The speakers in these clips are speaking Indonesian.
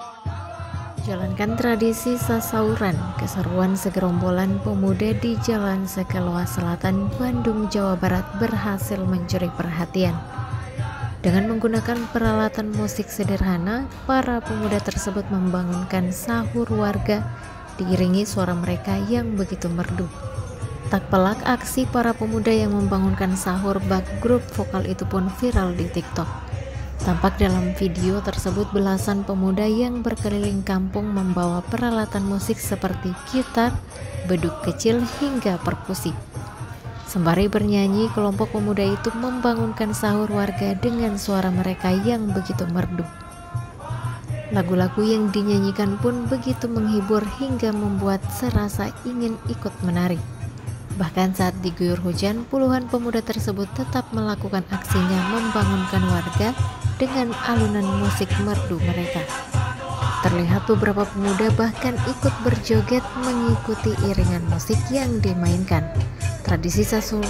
Jalankan tradisi sasauran, keseruan segerombolan pemuda di Jalan Sekeloa Selatan, Bandung, Jawa Barat berhasil mencuri perhatian. Dengan menggunakan peralatan musik sederhana, para pemuda tersebut membangunkan sahur warga diiringi suara mereka yang begitu merdu. Tak pelak, aksi para pemuda yang membangunkan sahur bak grup vokal itu pun viral di TikTok. Tampak dalam video tersebut belasan pemuda yang berkeliling kampung membawa peralatan musik seperti gitar, beduk kecil hingga perkusi. Sembari bernyanyi, kelompok pemuda itu membangunkan sahur warga dengan suara mereka yang begitu merdu. Lagu-lagu yang dinyanyikan pun begitu menghibur hingga membuat serasa ingin ikut menari. Bahkan saat diguyur hujan, puluhan pemuda tersebut tetap melakukan aksinya membangunkan warga dengan alunan musik merdu mereka. Terlihat beberapa pemuda bahkan ikut berjoget mengikuti iringan musik yang dimainkan. Tradisi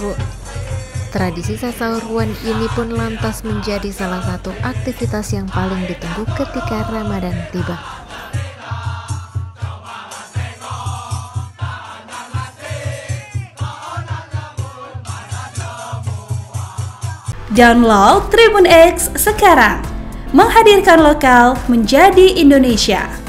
sasahuruan ini pun lantas menjadi salah satu aktivitas yang paling ditunggu ketika Ramadan tiba. Download Tribun X sekarang, menghadirkan lokal menjadi Indonesia.